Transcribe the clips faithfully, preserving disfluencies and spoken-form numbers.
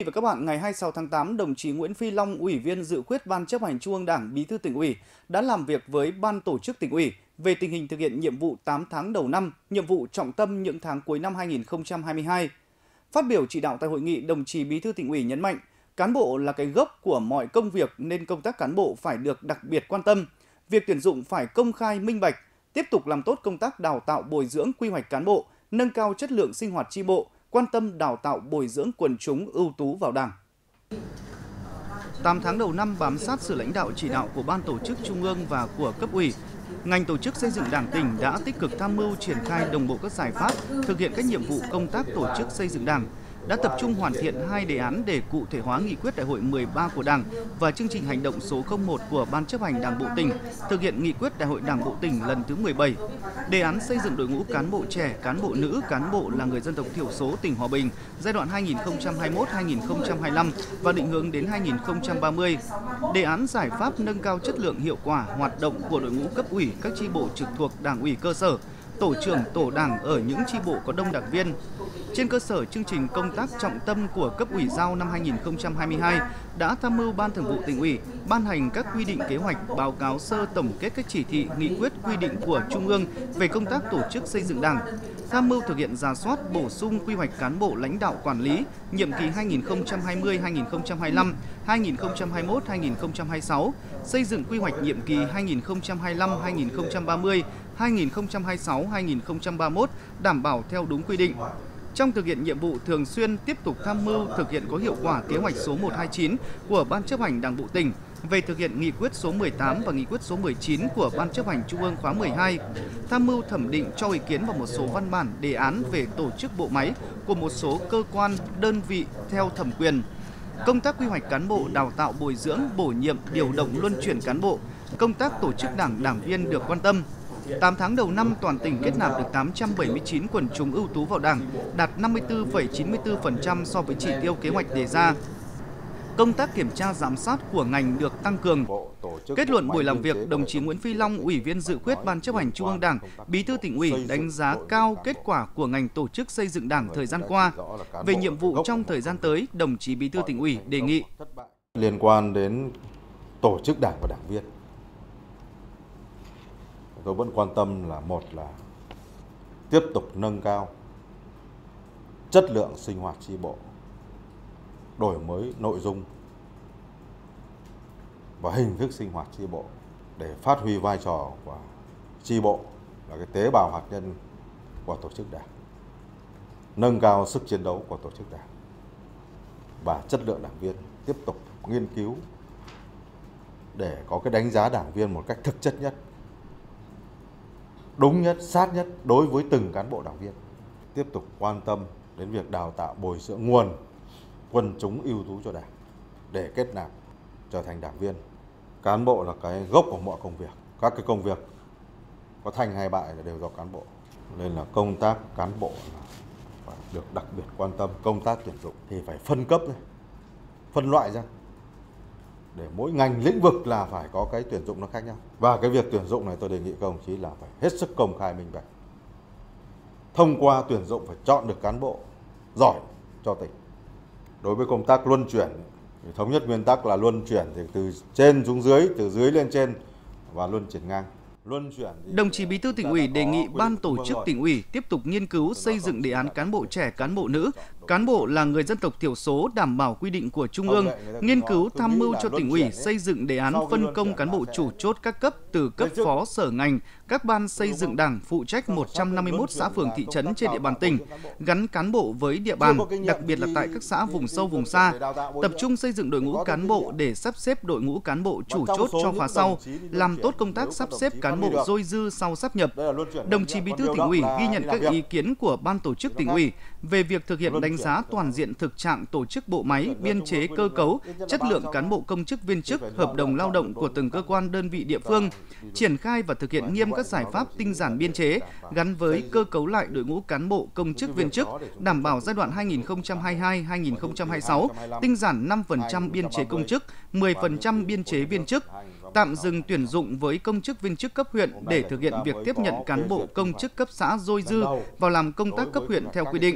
Và các bạn, ngày hai mươi sáu tháng tám, đồng chí Nguyễn Phi Long, Ủy viên Dự khuyết Ban Chấp hành Trung ương Đảng, Bí thư Tỉnh ủy đã làm việc với Ban Tổ chức Tỉnh ủy về tình hình thực hiện nhiệm vụ tám tháng đầu năm, nhiệm vụ trọng tâm những tháng cuối năm hai nghìn không trăm hai mươi hai. Phát biểu chỉ đạo tại hội nghị, đồng chí Bí thư Tỉnh ủy nhấn mạnh, cán bộ là cái gốc của mọi công việc nên công tác cán bộ phải được đặc biệt quan tâm. Việc tuyển dụng phải công khai, minh bạch, tiếp tục làm tốt công tác đào tạo bồi dưỡng quy hoạch cán bộ, nâng cao chất lượng sinh hoạt chi bộ, quan tâm đào tạo bồi dưỡng quần chúng ưu tú vào Đảng. tám tháng đầu năm bám sát sự lãnh đạo chỉ đạo của Ban Tổ chức Trung ương và của cấp ủy, ngành tổ chức xây dựng Đảng tỉnh đã tích cực tham mưu triển khai đồng bộ các giải pháp thực hiện các nhiệm vụ công tác tổ chức xây dựng Đảng, đã tập trung hoàn thiện hai đề án để cụ thể hóa nghị quyết đại hội mười ba của Đảng và chương trình hành động số không một của Ban chấp hành Đảng bộ tỉnh, thực hiện nghị quyết đại hội Đảng bộ tỉnh lần thứ mười bảy. Đề án xây dựng đội ngũ cán bộ trẻ, cán bộ nữ, cán bộ là người dân tộc thiểu số tỉnh Hòa Bình giai đoạn hai nghìn không trăm hai mươi mốt đến hai nghìn không trăm hai mươi lăm và định hướng đến hai nghìn không trăm ba mươi. Đề án giải pháp nâng cao chất lượng hiệu quả hoạt động của đội ngũ cấp ủy các chi bộ trực thuộc Đảng ủy cơ sở, tổ trưởng tổ Đảng ở những chi bộ có đông đảng viên. Trên cơ sở chương trình công tác trọng tâm của cấp ủy giao năm hai nghìn không trăm hai mươi hai đã tham mưu Ban Thường vụ Tỉnh ủy ban hành các quy định kế hoạch, báo cáo sơ tổng kết các chỉ thị, nghị quyết, quy định của Trung ương về công tác tổ chức xây dựng Đảng, tham mưu thực hiện rà soát, bổ sung quy hoạch cán bộ lãnh đạo quản lý nhiệm kỳ hai nghìn không trăm hai mươi đến hai nghìn không trăm hai mươi lăm, hai nghìn không trăm hai mươi mốt đến hai nghìn không trăm hai mươi sáu, xây dựng quy hoạch nhiệm kỳ hai nghìn không trăm hai mươi lăm đến hai nghìn không trăm ba mươi, hai nghìn không trăm hai mươi sáu đến hai nghìn không trăm ba mươi mốt đảm bảo theo đúng quy định. Trong thực hiện nhiệm vụ, thường xuyên tiếp tục tham mưu thực hiện có hiệu quả kế hoạch số một trăm hai mươi chín của Ban chấp hành Đảng bộ tỉnh về thực hiện nghị quyết số mười tám và nghị quyết số mười chín của Ban chấp hành Trung ương khóa mười hai, tham mưu thẩm định cho ý kiến vào một số văn bản đề án về tổ chức bộ máy của một số cơ quan, đơn vị theo thẩm quyền. Công tác quy hoạch cán bộ, đào tạo bồi dưỡng, bổ nhiệm, điều động luân chuyển cán bộ, công tác tổ chức đảng, đảng viên được quan tâm. tám tháng đầu năm, toàn tỉnh kết nạp được tám trăm bảy mươi chín quần chúng ưu tú vào Đảng, đạt năm mươi tư phẩy chín mươi tư phần trăm so với chỉ tiêu kế hoạch đề ra. Công tác kiểm tra giám sát của ngành được tăng cường. Kết luận buổi làm việc, đồng chí Nguyễn Phi Long, Ủy viên Dự khuyết Ban chấp hành Trung ương Đảng, Bí thư Tỉnh ủy đánh giá cao kết quả của ngành tổ chức xây dựng Đảng thời gian qua. Về nhiệm vụ trong thời gian tới, đồng chí Bí thư Tỉnh ủy đề nghị liên quan đến tổ chức Đảng và đảng viên, tôi vẫn quan tâm là một là tiếp tục nâng cao chất lượng sinh hoạt chi bộ, đổi mới nội dung và hình thức sinh hoạt chi bộ để phát huy vai trò của chi bộ là cái tế bào hạt nhân của tổ chức Đảng, nâng cao sức chiến đấu của tổ chức Đảng và chất lượng đảng viên, tiếp tục nghiên cứu để có cái đánh giá đảng viên một cách thực chất nhất, đúng nhất, sát nhất đối với từng cán bộ đảng viên. Tiếp tục quan tâm đến việc đào tạo bồi dưỡng nguồn quần chúng ưu tú cho Đảng để kết nạp trở thành đảng viên. Cán bộ là cái gốc của mọi công việc. Các cái công việc có thành hay bại là đều do cán bộ. Nên là công tác cán bộ là phải được đặc biệt quan tâm. Công tác tuyển dụng thì phải phân cấp, phân loại ra. Để mỗi ngành lĩnh vực là phải có cái tuyển dụng nó khác nhau. Và cái việc tuyển dụng này tôi đề nghị các đồng chí là phải hết sức công khai minh bạch. Thông qua tuyển dụng phải chọn được cán bộ giỏi cho tỉnh. Đối với công tác luân chuyển thì thống nhất nguyên tắc là luân chuyển thì từ trên xuống dưới, từ dưới lên trên và luân chuyển ngang. Đồng chí Bí thư Tỉnh ủy đề nghị Ban Tổ chức Tỉnh ủy tiếp tục nghiên cứu xây dựng đề án cán bộ trẻ, cán bộ nữ, cán bộ là người dân tộc thiểu số đảm bảo quy định của Trung ương, nghiên cứu tham mưu cho Tỉnh ủy xây dựng đề án phân công cán bộ chủ chốt các cấp từ cấp phó sở ngành, các ban xây dựng Đảng phụ trách một trăm năm mươi mốt xã phường thị trấn trên địa bàn tỉnh, gắn cán bộ với địa bàn, đặc biệt là tại các xã vùng sâu vùng xa, tập trung xây dựng đội ngũ cán bộ để sắp xếp đội ngũ cán bộ chủ chốt cho khóa sau, làm tốt công tác sắp xếp cán bộ dôi dư sau sáp nhập. Đồng chí Bí thư Tỉnh ủy ghi nhận các ý kiến của Ban Tổ chức Tỉnh ủy về việc thực hiện đánh giá toàn diện thực trạng tổ chức bộ máy, biên chế, cơ cấu, chất lượng cán bộ công chức viên chức, hợp đồng lao động của từng cơ quan đơn vị địa phương, triển khai và thực hiện nghiêm các giải pháp tinh giản biên chế gắn với cơ cấu lại đội ngũ cán bộ công chức viên chức, đảm bảo giai đoạn hai nghìn không trăm hai mươi hai đến hai nghìn không trăm hai mươi sáu tinh giản năm phần trăm biên chế công chức, mười phần trăm biên chế viên chức, tạm dừng tuyển dụng với công chức viên chức cấp huyện để thực hiện việc tiếp nhận cán bộ công chức cấp xã dôi dư vào làm công tác cấp huyện theo quy định.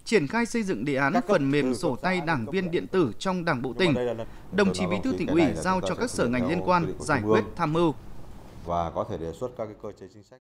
triển khai xây dựng đề án phần mềm sổ tay đảng viên điện tử trong Đảng bộ tỉnh. Đồng chí Bí thư Tỉnh ủy giao cho các sở ngành liên quan giải quyết tham mưu và có thể đề xuất các cái cơ chế chính sách.